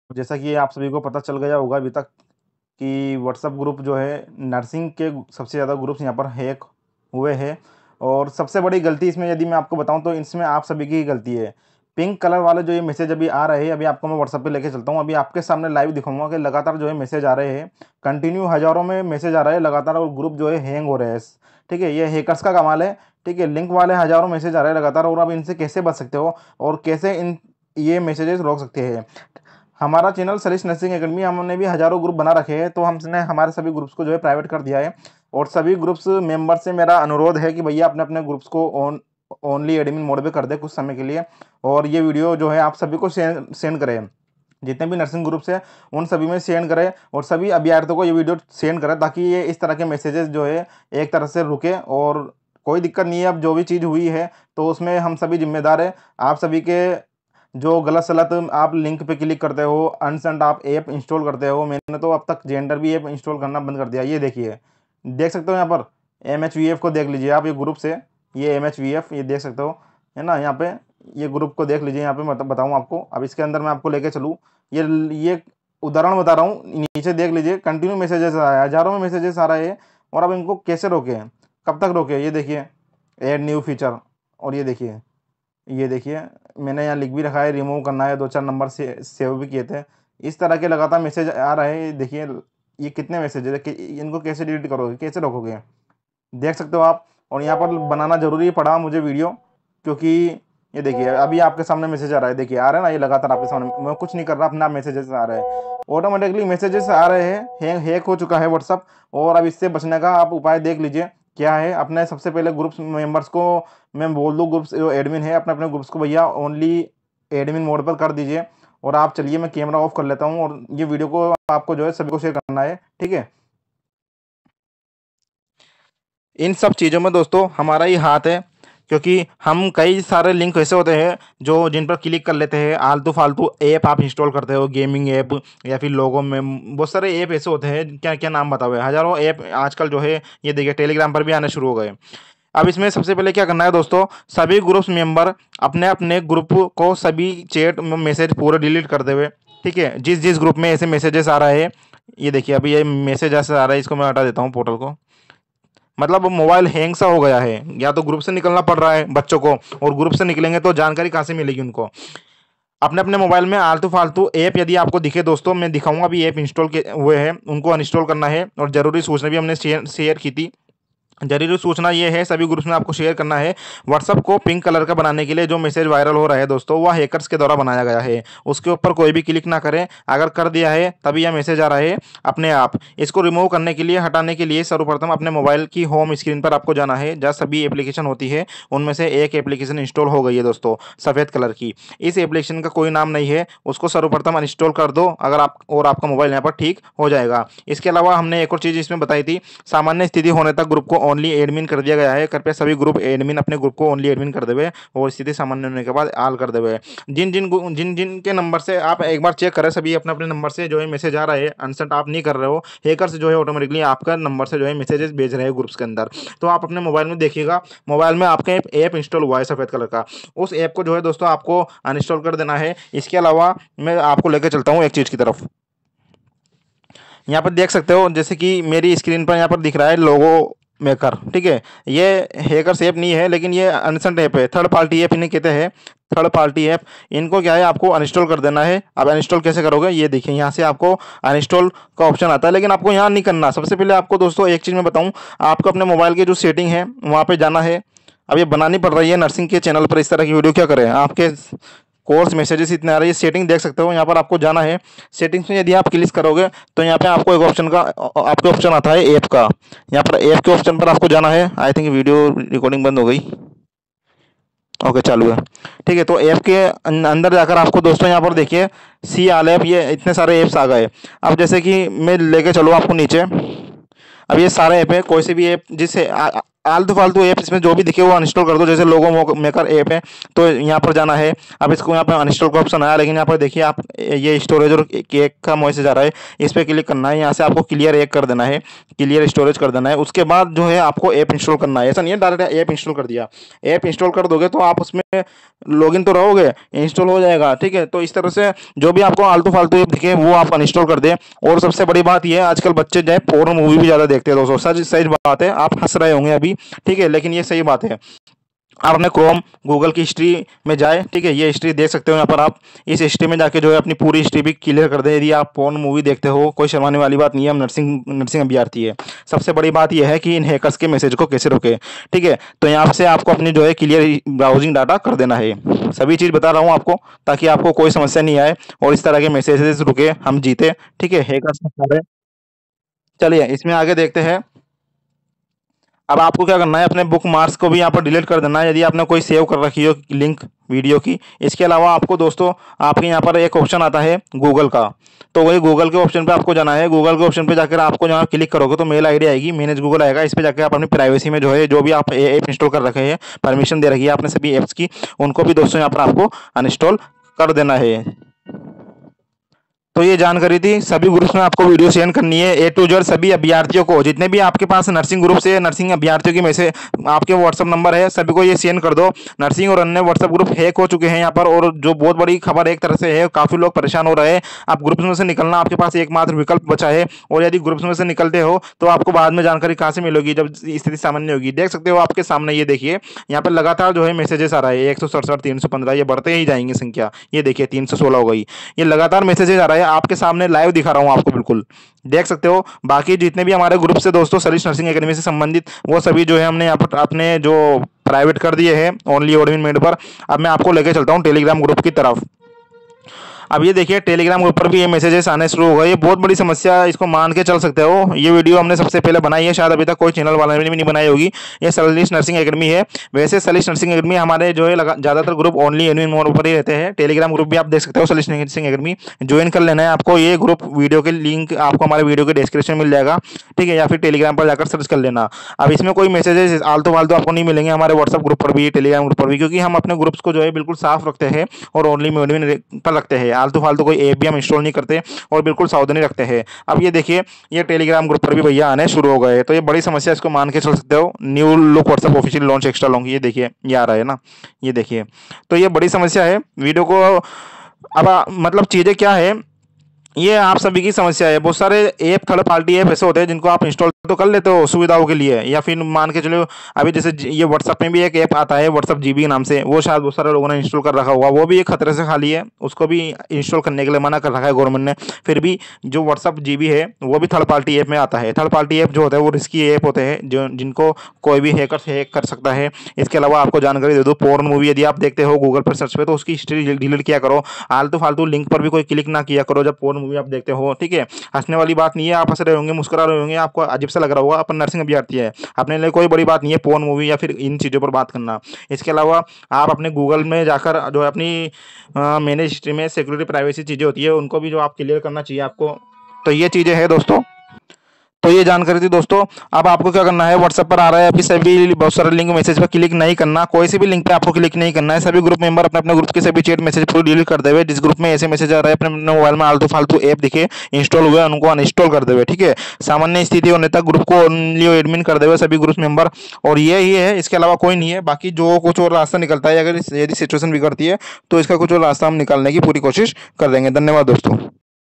जैसा कि आप सभी को पता चल गया होगा अभी तक कि व्हाट्सएप ग्रुप जो है नर्सिंग के सबसे ज़्यादा ग्रुप्स यहाँ पर हैक हुए हैं। और सबसे बड़ी गलती इसमें यदि मैं आपको बताऊं तो इसमें आप सभी की ही गलती है। पिंक कलर वाले जो ये मैसेज अभी आ रहे हैं, अभी आपको मैं व्हाट्सएप पे लेके चलता हूँ, अभी आपके सामने लाइव दिखाऊंगा कि लगातार जो है मैसेज आ रहे हैं, कंटिन्यू हज़ारों में मैसेज आ रहे हैं लगातार, और ग्रुप जो है हैंग हो रहे हैं। ठीक है, ये हैकर्स का कमाल है। ठीक है, लिंक वाले हज़ारों मैसेज आ रहे हैं लगातार, और आप इनसे कैसे बच सकते हो और कैसे इन ये मैसेजेस रोक सकते हैं। हमारा चैनल सरिश नर्सिंग एकेडमी, हमने भी हज़ारों ग्रुप बना रखे हैं, तो हमने हमारे सभी ग्रुप्स को जो है प्राइवेट कर दिया है। और सभी ग्रुप्स मेंबर से मेरा अनुरोध है कि भैया अपने अपने ग्रुप्स को ओनली एडमिन मोड पे कर दे कुछ समय के लिए। और ये वीडियो जो है आप सभी को सेंड करें, जितने भी नर्सिंग ग्रुप्स हैं उन सभी में सेंड करें, और सभी अभ्यर्थियों को ये वीडियो सेंड करें, ताकि ये इस तरह के मैसेजेस जो है एक तरह से रुके। और कोई दिक्कत नहीं है, अब जो भी चीज़ हुई है तो उसमें हम सभी जिम्मेदार हैं। आप सभी के जो गलत सलत आप लिंक पे क्लिक करते हो, अनसेंट आप ऐप इंस्टॉल करते हो, मैंने तो अब तक जेंडर भी ऐप इंस्टॉल करना बंद कर दिया। ये देखिए, देख सकते हो यहाँ पर MHVF को देख लीजिए आप, ये ग्रुप से, ये MHVF ये देख सकते हो, है ना। यहाँ पे ये ग्रुप को देख लीजिए, यहाँ पे मतलब बताऊँ आपको, अब इसके अंदर मैं आपको लेके चलूँ। ये उदाहरण बता रहा हूँ, नीचे देख लीजिए कंटिन्यू मैसेजेस आ रहे हैं, हज़ारों में मैसेजेस आ रहे हैं। और अब इनको कैसे रोकें, कब तक रोकें, ये देखिए ऐड न्यू फीचर। और ये देखिए मैंने यहाँ लिख भी रखा है, रिमूव करना है, 2-4 नंबर से सेव भी किए थे। इस तरह के लगातार मैसेज आ रहे हैं। देखिए ये कितने मैसेज है कि इनको कैसे डिलीट करोगे, कैसे रोकोगे, देख सकते हो आप। और यहाँ पर बनाना जरूरी पड़ा मुझे वीडियो, क्योंकि ये देखिए अभी आपके सामने मैसेज आ रहा है, देखिए आ रहा है ना, ये लगातार आपके सामने, मैं कुछ नहीं कर रहा, अपना मैसेजेस आ रहे हैं, ऑटोमेटिकली मैसेजेस आ रहे हैं। हैक हो चुका है व्हाट्सअप। और अब इससे बचने का आप उपाय देख लीजिए क्या है। अपने सबसे पहले ग्रुप्स मेंबर्स को मैं बोल दूँ, ग्रुप्स जो एडमिन है अपने अपने ग्रुप्स को भैया ओनली एडमिन मोड पर कर दीजिए। और आप चलिए मैं कैमरा ऑफ कर लेता हूँ, और ये वीडियो को आपको जो है सभी को शेयर करना है, ठीक है। इन सब चीज़ों में दोस्तों हमारा ही हाथ है, क्योंकि हम कई सारे लिंक ऐसे होते हैं जो जिन पर क्लिक कर लेते हैं, आलतू फालतू ऐप आप इंस्टॉल करते हो, गेमिंग ऐप या फिर लोगों में बहुत सारे ऐप ऐसे होते हैं, क्या क्या नाम बताओ, हज़ारों ऐप आजकल जो है ये देखिए टेलीग्राम पर भी आने शुरू हो गए। अब इसमें सबसे पहले क्या करना है दोस्तों, सभी ग्रुप्स मेंबर अपने अपने ग्रुप को सभी चैट मैसेज पूरे डिलीट कर देवे। ठीक है, जिस जिस ग्रुप में ऐसे मैसेजेस आ रहा है, ये देखिए अभी ये मैसेज ऐसे आ रहा है, इसको मैं हटा देता हूँ पोर्टल को। मतलब मोबाइल हैंग सा हो गया है, या तो ग्रुप से निकलना पड़ रहा है बच्चों को, और ग्रुप से निकलेंगे तो जानकारी कहाँ से मिलेगी उनको। अपने अपने मोबाइल में आलतू फालतू ऐप यदि आपको दिखे दोस्तों, मैं दिखाऊंगा भी ऐप इंस्टॉल हुए हैं, उनको अनइंस्टॉल करना है। और जरूरी सूचना भी हमने शेयर की थी, जरूरी सूचना ये है सभी ग्रुप्स में आपको शेयर करना है। व्हाट्सअप को पिंक कलर का बनाने के लिए जो मैसेज वायरल हो रहा है दोस्तों, वह हैकर्स के द्वारा बनाया गया है, उसके ऊपर कोई भी क्लिक ना करें। अगर कर दिया है तभी यह मैसेज आ रहा है अपने आप। इसको रिमूव करने के लिए, हटाने के लिए सर्वप्रथम अपने मोबाइल की होम स्क्रीन पर आपको जाना है, जहाँ सभी एप्लीकेशन होती है, उनमें से एक एप्लीकेशन इंस्टॉल हो गई है दोस्तों, सफ़ेद कलर की। इस एप्लीकेशन का कोई नाम नहीं है, उसको सर्वप्रथम अनइंस्टॉल कर दो, अगर आप और आपका मोबाइल यहाँ पर ठीक हो जाएगा। इसके अलावा हमने एक और चीज़ इसमें बताई थी, सामान्य स्थिति होने तक ग्रुप को ओनली एडमिन कर दिया गया है। कृपया सभी ग्रुप एडमिन अपने ग्रुप को ओनली एडमिन कर देवे, और स्थिति सामान्य होने के बाद आल कर देवे। जिन जिन के नंबर से आप एक बार चेक करें, सभी अपने अपने नंबर से जो है मैसेज आ रहा है, अनसेंट आप नहीं कर रहे हो, हैकर्स जो है ऑटोमेटिकली आपका नंबर से जो है मैसेजेस भेज रहे हैं ग्रुप्स के अंदर। तो आप अपने मोबाइल में देखिएगा, मोबाइल में आपका ऐप इंस्टॉल हुआ है सफ़ेद कलर का, उस ऐप को जो है दोस्तों आपको अनइंस्टॉल कर देना है। इसके अलावा मैं आपको लेकर चलता हूँ एक चीज़ की तरफ। यहाँ पर देख सकते हो, जैसे कि मेरी स्क्रीन पर यहाँ पर दिख रहा है लोगो मेकर, ठीक है। ये हैकर्स ऐप नहीं है, लेकिन ये अनसेंट ऐप है, थर्ड पार्टी ऐप इन्हें कहते हैं, थर्ड पार्टी ऐप। इनको क्या है, आपको अनइंस्टॉल कर देना है। अब अनइंस्टॉल कैसे करोगे, ये देखिए यहाँ से आपको अनइंस्टॉल का ऑप्शन आता है, लेकिन आपको यहाँ नहीं करना। सबसे पहले आपको दोस्तों एक चीज़ मैं बताऊँ, आपको अपने मोबाइल की जो सेटिंग है वहाँ पर जाना है। अब ये बनानी पड़ रही है नर्सिंग के चैनल पर, इस तरह की वीडियो क्या करें, आपके कोर्स मैसेजेस इतने आ रहे हैं। सेटिंग देख सकते हो, यहाँ पर आपको जाना है। सेटिंग्स में यदि आप क्लिक करोगे तो यहाँ पे आपको एक ऑप्शन का आपके ऑप्शन आता है ऐप का, यहाँ पर ऐप के ऑप्शन पर आपको जाना है। आई थिंक वीडियो रिकॉर्डिंग बंद हो गई, ओके चालू है, ठीक है। तो ऐप के अंदर जाकर आपको दोस्तों यहाँ पर देखिए सी आल ऐप, ये इतने सारे ऐप्स आ गए। अब जैसे कि मैं लेके चलूँ आपको नीचे, अब ये सारे ऐप है, कोई से भी ऐप जिससे आलतू फालतू ऐप इसमें जो भी दिखे वो अनइंस्टॉल कर दो। जैसे लोगो मेकर ऐप है तो यहाँ पर जाना है। अब इसको यहाँ पर अनइंस्टॉल का ऑप्शन आया, लेकिन यहाँ पर देखिए आप ये स्टोरेज और केक का मैसेज आ रहा है, इस पर क्लिक करना है। यहाँ से आपको क्लियर एक कर देना है, क्लियर स्टोरेज कर देना है। उसके बाद जो है आपको ऐप इंस्टॉल करना है। ऐसा नहीं है डायरेक्ट ऐप इंस्टॉल कर दिया, ऐप इंस्टॉल कर दोगे तो आप उसमें लॉगिन तो रहोगे, इंस्टॉल हो जाएगा। ठीक है, तो इस तरह से जो भी आपको आलतू फालतू ऐप दिखे वो आप अनइंस्टॉल कर दें। और सबसे बड़ी बात यह है, आजकल बच्चे जो है पोर्न मूवी भी ज़्यादा देखते हैं दोस्तों। सच सच बात है, आप हंस रहे होंगे अभी, ठीक है, लेकिन ये सही बात है। आप अपने क्रोम गूगल की हिस्ट्री में जाए, ठीक है, ये हिस्ट्री देख सकते हो यहाँ पर। आप इस हिस्ट्री में जाके जो है अपनी पूरी हिस्ट्री भी क्लियर कर दें। यदि आप पोर्न मूवी देखते हो, कोई शर्माने वाली बात नहीं है, हम नर्सिंग अभ्यर्थी है। सबसे बड़ी बात यह है कि इन हैकर्स के मैसेज को कैसे रोके। ठीक है, तो यहाँ से आपको अपनी जो है क्लियर ब्राउजिंग डाटा कर देना है। सभी चीज़ बता रहा हूँ आपको, ताकि आपको कोई समस्या नहीं आए और इस तरह के मैसेजेस रुके, हम जीते। ठीक है, हैकर्स चलिए इसमें आगे देखते हैं। अब आपको क्या करना है, अपने बुक मार्क्स को भी यहाँ पर डिलीट कर देना है, यदि आपने कोई सेव कर रखी हो लिंक वीडियो की। इसके अलावा आपको दोस्तों आपके यहाँ पर एक ऑप्शन आता है गूगल का, तो वही गूगल के ऑप्शन पे आपको जाना है। गूगल के ऑप्शन पे जाकर आपको जहाँ क्लिक करोगे तो मेल आईडी आएगी, मैनेज गूगल आएगा। इस पर जाकर आप अपनी प्राइवेसी में जो है जो भी आप ऐप इंस्टॉल कर रखे हैं, परमिशन दे रखी है आपने सभी ऐप्स की, उनको भी दोस्तों यहाँ पर आपको अनइंस्टॉल कर देना है। तो ये जानकारी थी, सभी ग्रुप्स में आपको वीडियो शेयर करनी है ए टू जेड सभी अभ्यर्थियों को। जितने भी आपके पास नर्सिंग ग्रुप से नर्सिंग अभ्यर्थियों की मैसेज आपके व्हाट्सअप नंबर है, सभी को ये शेयर कर दो। नर्सिंग और अन्य व्हाट्सअप ग्रुप हैक हो चुके हैं यहाँ पर, और जो बहुत बड़ी खबर एक तरह से है, काफ़ी लोग परेशान हो रहे हैं। आप ग्रुप्स में से निकलना आपके पास एकमात्र विकल्प बचा है, और यदि ग्रुप्स में से निकलते हो तो आपको बाद में जानकारी कहाँ से मिलेगी जब स्थिति सामान्य होगी। देख सकते हो आपके सामने, ये देखिए यहाँ पर लगातार जो है मैसेजेस आ रहा है 167, 315, ये बढ़ते ही जाएंगे संख्या। ये देखिए 316 हो गई, ये लगातार मैसेजेस आ रहा है आपके सामने, लाइव दिखा रहा हूं आपको, बिल्कुल देख सकते हो। बाकी जितने भी हमारे ग्रुप से दोस्तों सलीश नर्सिंग एकेडमी से संबंधित, वो सभी जो है हमने यहाँ पर अपने जो प्राइवेट कर दिए हैं ओनली एडमिन मेड पर। अब मैं आपको लेके चलता हूँ टेलीग्राम ग्रुप की तरफ। अब ये देखिए टेलीग्राम ग्रुप पर भी ये मैसेजेस आने शुरू हो गए। ये बहुत बड़ी समस्या है, इसको मान के चल सकते हो। ये वीडियो हमने सबसे पहले बनाई है, शायद अभी तक कोई चैनल वाले ने भी नहीं बनाई होगी। ये सलीश नर्सिंग एकेडमी है। वैसे सलीश नर्सिंग एकेडमी हमारे जो है ज़्यादातर ग्रुप ओनली एडमिन मोड पर ही रहते हैं। टेलीग्राम ग्रुप भी आप देख सकते हो, सलीश नर्सिंग एकेडमी ज्वाइन कर लेना है आपको। ये ग्रुप वीडियो के लिंक आपको हमारे वीडियो के डिस्क्रिप्शन में मिल जाएगा, ठीक है, या फिर टेलीग्राम पर जाकर सर्च कर लेना। अब इसमें कोई मैसेजेस आलतू फालतू आपको नहीं मिलेंगे हमारे व्हाट्सअप ग्रुप पर भी, टेलीग्राम ग्रुप पर भी, क्योंकि हम अपने ग्रुप्स को जो है बिल्कुल साफ रखते हैं और ओनली एडमिन पर रखते हैं। आलतू फालतू कोई ऐप भी हम इंस्टॉल नहीं करते और बिल्कुल सावधानी रखते हैं। अब ये देखिए ये टेलीग्राम ग्रुप पर भी भैया आने शुरू हो गए, तो ये बड़ी समस्या, इसको मान के चल सकते हो। New look WhatsApp official launch extra long, ये देखिए ये आ रहा है ना, ये देखिए। तो ये बड़ी समस्या है वीडियो को। अब मतलब चीज़ें क्या है, ये आप सभी की समस्या है। बहुत सारे ऐप थर्ड पार्टी ऐप ऐसे होते हैं जिनको आप इंस्टॉल तो कर लेते हो सुविधाओं के लिए, या फिर मान के चलो अभी जैसे ये व्हाट्सअप में भी एक ऐप आता है व्हाट्सअप जीबी नाम से, वो शायद बहुत सारे लोगों ने इंस्टॉल कर रखा होगा। वो भी एक खतरे से खाली है, उसको भी इंस्टॉल करने के लिए मना कर रखा है गवर्नमेंट ने। फिर भी जो व्हाट्सअप जीबी है वो भी थर्ड पार्टी ऐप में आता है। थर्ड पार्टी ऐप जो होता है वो रिस्की ऐप होते हैं, जो जिनको कोई भी हैकर हैक कर सकता है। इसके अलावा आपको जानकारी दे दो, पोर्न मूवी यदि आप देखते हो गूगल पर सर्च पे तो उसकी हिस्ट्री डिलीट किया करो। आलतू फालतू लिंक पर भी कोई क्लिक ना किया करो जब पोर्न मूवी आप देखते हो, ठीक है। हंसने वाली बात नहीं है, आप हंस रहे होंगे, मुस्कुरा रहे होंगे, आपको अजीब सा लग रहा होगा, अपन नर्सिंग अभ्यर्थी है, अपने लिए कोई बड़ी बात नहीं है पोर्न मूवी या फिर इन चीज़ों पर बात करना। इसके अलावा आप अपने गूगल में जाकर जो अपनी मैनेज हिस्ट्री में सिक्योरिटी प्राइवेसी चीज़ें होती है उनको भी जो आप क्लियर करना चाहिए आपको। तो ये चीज़ें हैं दोस्तों, तो ये जानकारी थी दोस्तों। अब आपको क्या करना है, व्हाट्सएप पर आ रहा है अभी सभी बहुत सारे लिंक मैसेज पर क्लिक नहीं करना, कोई से भी लिंक पे आपको क्लिक नहीं करना है। सभी ग्रुप मेंबर अपने अपने ग्रुप के सभी चैट मैसेज पूरी डिलीट कर देवे। जिस ग्रुप में ऐसे मैसेज आ रहा है अपने मोबाइल में आलतू फालतू ऐप दिखे इंस्टॉल हुए उनको अनइंस्टॉल कर देवे, ठीक है। सामान्य स्थिति होने तक ग्रुप को ओनली एडमिन कर देवे सभी ग्रुप मेंबर, और ये ही है, इसके अलावा कोई नहीं है। बाकी जो कुछ और रास्ता निकलता है, अगर यदि सिचुएशन बिगड़ती है तो इसका कुछ और रास्ता हम निकालने की पूरी कोशिश कर देंगे। धन्यवाद दोस्तों।